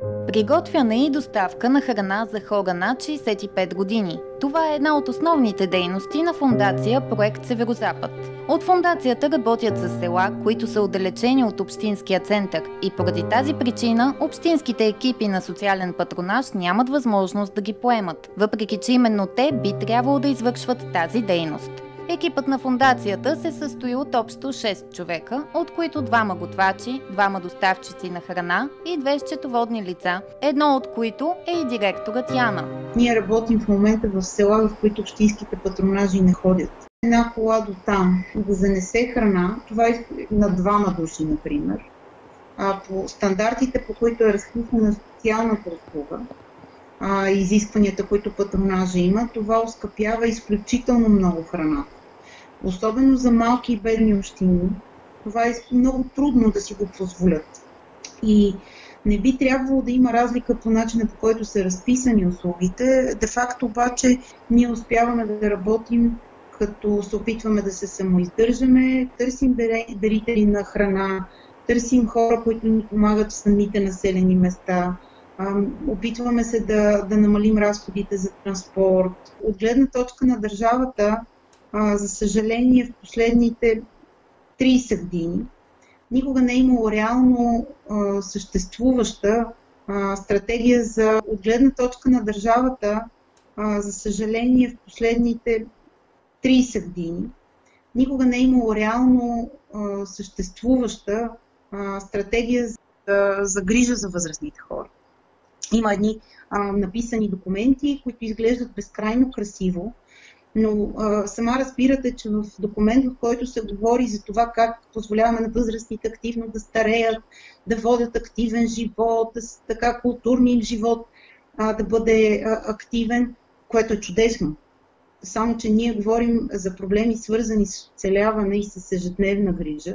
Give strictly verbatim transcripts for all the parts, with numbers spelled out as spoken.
Приготвяне и доставка на храна за хора над шейсет и пет години. Това е една от основните дейности на фондация Проект Северозапад. От фондацията работят с села, които са отдалечени от общинския център, и поради тази причина общинските екипи на социален патронаж нямат възможност да ги поемат, въпреки че именно те би трябвало да извършват тази дейност. Екипът на фондацията се състои от общо шест човека, от които двама готвачи, двама доставчици на храна и две счетоводни лица, едно от които е и директорът Яна. Ние работим в момента в села, в които общинските патронажи не ходят. Една кола до там да занесе храна, това е на двама души, например. А по стандартите, по които е разписана социалната услуга, а, изискванията, които патронажа има, това оскъпява изключително много храна. Особено за малки и бедни общини, това е много трудно да си го позволят. И не би трябвало да има разлика по начина, по който са разписани услугите. Де факто обаче ние успяваме да работим, като се опитваме да се самоиздържаме, търсим дарители на храна, търсим хора, които ни помагат в самите населени места. Опитваме се да, да намалим разходите за транспорт. От гледна точка на държавата, за съжаление, в последните трийсет години никога не е имало реално съществуваща стратегия за от гледна точка на държавата. За съжаление, в последните трийсет години никога не е имало реално съществуваща стратегия за, за грижа за възрастните хора. Има едни а, написани документи, които изглеждат безкрайно красиво, но а, сама разбирате, че в документ, в който се говори за това как позволяваме на възрастните активно да стареят, да водят активен живот, да, така културния им живот а, да бъде а, активен, което е чудесно. Само, че ние говорим за проблеми, свързани с оцеляване и с ежедневна грижа,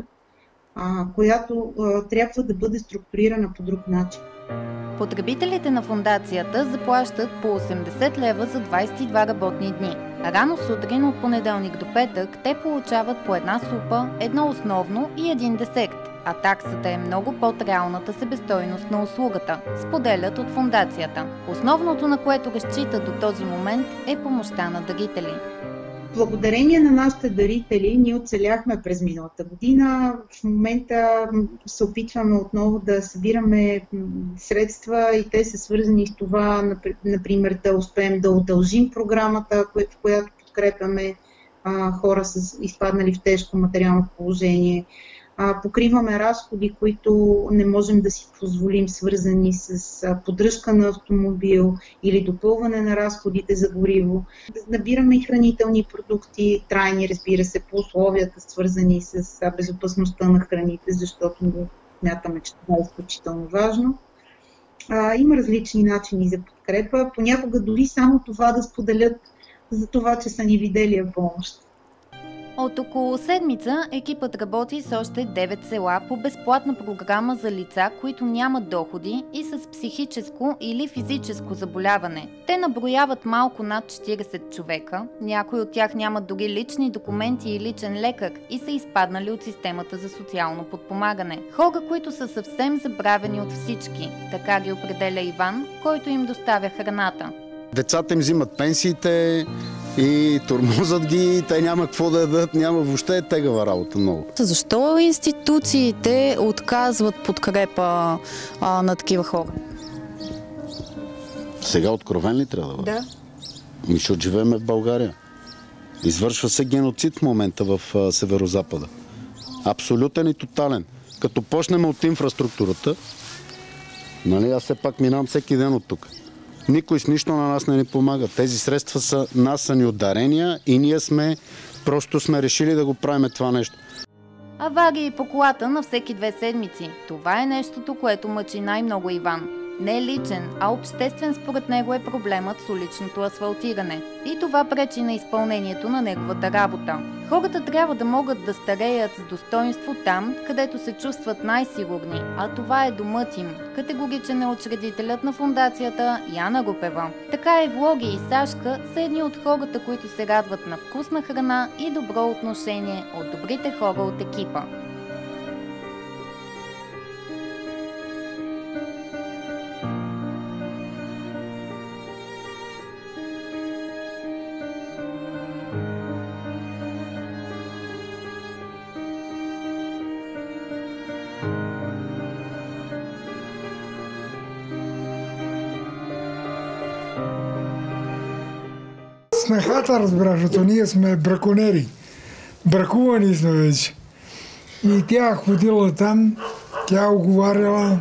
а, която а, трябва да бъде структурирана по друг начин. Потребителите на фондацията заплащат по осемдесет лева за двайсет и два работни дни. Рано сутрин от понеделник до петък те получават по една супа, едно основно и един десерт, а таксата е много под реалната себестойност на услугата, споделят от фондацията. Основното, на което разчитат до този момент, е помощта на дарители. Благодарение на нашите дарители ние оцеляхме през миналата година. В момента се опитваме отново да събираме средства и те са свързани с това, например, да успеем да удължим програмата, в която подкрепяме хора с изпаднали в тежко материално положение. Покриваме разходи, които не можем да си позволим, свързани с поддръжка на автомобил или допълване на разходите за гориво. Набираме и хранителни продукти, трайни, разбира се, по условията, свързани с безопасността на храните, защото смятаме, че това е изключително важно. Има различни начини за подкрепа. Понякога дори само това да споделят за това, че са ни видели помощ. От около седмица екипът работи с още девет села по безплатна програма за лица, които нямат доходи и с психическо или физическо заболяване. Те наброяват малко над четирийсет човека, някои от тях нямат дори лични документи и личен лекар и са изпаднали от системата за социално подпомагане. Хора, които са съвсем забравени от всички, така ги определя Иван, който им доставя храната. Децата им взимат пенсиите и тормозат ги, те няма какво да ядат, няма въобще тегава работа много. Защо институциите отказват подкрепа а, на такива хора? Сега откровен ли трябва да бъде? Да. Защото живеем в България. Извършва се геноцид в момента в а, Северозапада. Абсолютен и тотален. Като почнем от инфраструктурата, нали, аз все пак минавам всеки ден от тук. Никой с нищо на нас не ни помага. Тези средства са нас са ни ударения и ние сме просто сме решили да го правим това нещо. Аварии по колата на всеки две седмици. Това е нещото, което мъчи най-много Иван. Не личен, а обществен според него е проблемът с уличното асфалтиране. И това пречи на изпълнението на неговата работа. Хората трябва да могат да стареят с достоинство там, където се чувстват най-сигурни, а това е домът им. Категоричен е учредителят на фондацията Яна Рупева. Така и Влоги и Сашка са едни от хората, които се радват на вкусна храна и добро отношение от добрите хора от екипа. снахата, разбра, защото ние сме браконери. Бракувани сме вече. И тя ходила там, тя оговаряла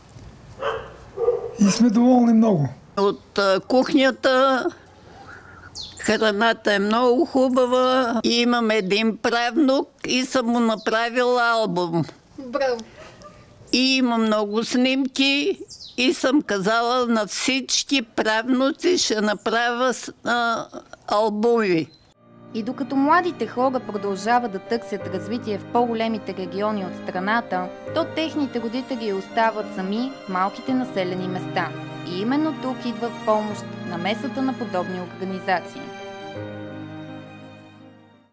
и сме доволни много. От а, кухнята храната е много хубава. И имам един правнук и съм му направила албум. Браво! И има много снимки и съм казала на всички правнуци ще направя а, албуми. И докато младите хора продължават да търсят развитие в по-големите региони от страната, то техните родители остават сами в малките населени места. И именно тук идва в помощ намесата на подобни организации.